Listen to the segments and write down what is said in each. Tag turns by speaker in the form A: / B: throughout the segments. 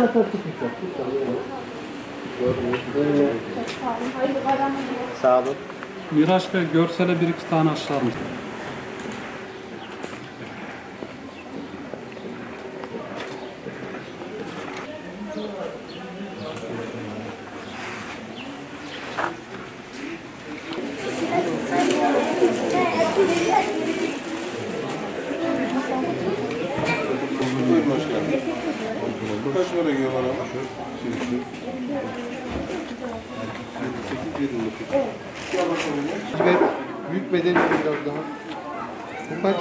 A: Sağ olun.
B: Miraç Bey görsele bir iki tane açar mısın?
C: Buyurun, hoş geldiniz. Kaç para giyiyorlar ama?
A: Büyük bedeni biraz daha. Bu kaç?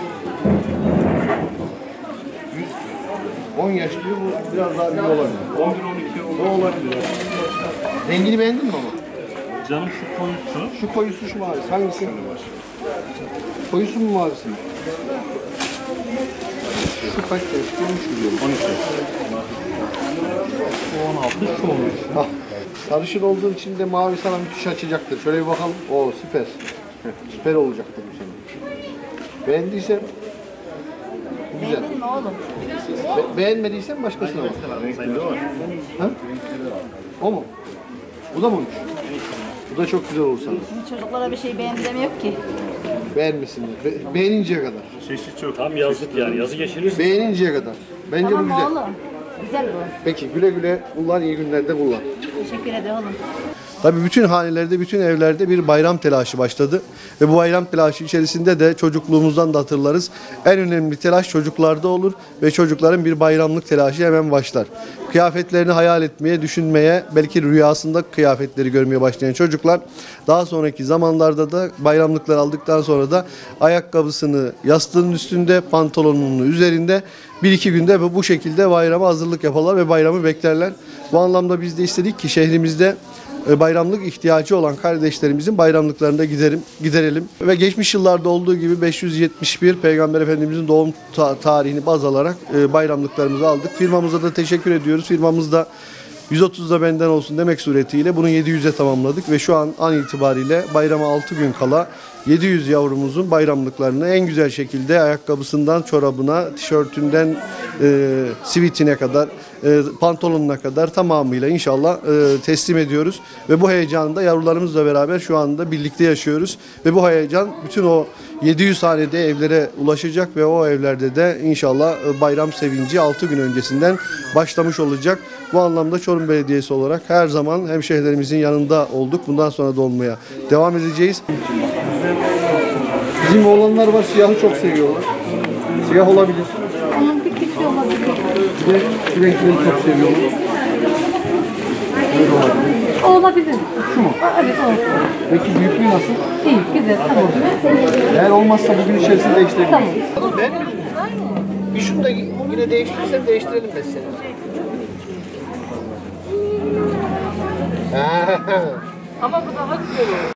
A: 10 yaş diyor, bu biraz daha büyük olabilir.
B: 11-12
A: O olabilir. Rengini beğendin mi ama?
B: Canım şu konusu.
A: Şu koyusu, şu mavisi. Hangisi? Koyusu mu, mavisi mi? Şu kaç yaş? 13 milyon.
B: 12. Bu 16, şu 13.
A: Ah, sarışın olduğun için de mavi sana müthiş açacaktır. Şöyle bir bakalım. Oo, süper. Süper olacaktır bu senin. Beğendiysen bu güzel.
D: Beğendin mi oğlum?
A: Beğenmediysen başkasına bak. Ha? O mu? Bu da mı 13? Bu da çok güzel olur sana.
D: Çocuklara bir şey beğendim yok ki.
A: Beğenmesinler. Beğeninceye kadar.
C: Çeşit çok.
E: Tam yazlık yani. Yazı geçirirsin.
A: Beğeninceye kadar. Bence bu
D: Tamam
A: güzel.
D: oğlum. Güzel bu.
A: Peki güle güle kullan, iyi günlerde kullan.
D: Teşekkür ederim oğlum.
A: Tabii bütün hanelerde, bütün evlerde bir bayram telaşı başladı. Ve bu bayram telaşı içerisinde de çocukluğumuzdan da hatırlarız. En önemli telaş çocuklarda olur ve çocukların bir bayramlık telaşı hemen başlar. Kıyafetlerini hayal etmeye, düşünmeye, belki rüyasında kıyafetleri görmeye başlayan çocuklar daha sonraki zamanlarda da bayramlıklar aldıktan sonra da ayakkabısını yastığının üstünde, pantolonunun üzerinde bir iki günde bu şekilde bayrama hazırlık yaparlar ve bayramı beklerler. Bu anlamda biz de istedik ki şehrimizde bayramlık ihtiyacı olan kardeşlerimizin bayramlıklarını da giderelim. Ve geçmiş yıllarda olduğu gibi 571 Peygamber Efendimizin doğum tarihini baz alarak bayramlıklarımızı aldık. Firmamıza da teşekkür ediyoruz. Firmamızda 130 da benden olsun demek suretiyle bunu 700'e tamamladık ve şu an itibariyle bayrama 6 gün kala 700 yavrumuzun bayramlıklarını en güzel şekilde ayakkabısından çorabına, tişörtünden sivitine kadar, pantolonuna kadar tamamıyla inşallah teslim ediyoruz. Ve bu heyecanı da yavrularımızla beraber şu anda birlikte yaşıyoruz. Ve bu heyecan bütün o 700 hanede evlere ulaşacak ve o evlerde de inşallah bayram sevinci 6 gün öncesinden başlamış olacak. Bu anlamda Çorum Belediyesi olarak her zaman hemşehrilerimizin yanında olduk. Bundan sonra da olmaya devam edeceğiz. Bizim oğlanlar var, siyahı çok seviyorlar. Siyah olabilir.
D: Onun bir fikri olabilir.
A: Bir de şu renkleri çok seviyorlar.
D: O olabilir.
A: Şu mu?
D: Evet o.
A: Peki büyüklüğü nasıl?
D: İyi, güzel, tamam.
A: Eğer olmazsa bugün içerisinde değiştirebiliriz.
D: Tamam.
A: Ben bir şunu da yine değiştirirsem değiştirelim mesela.
D: Ama bu daha güzel olur.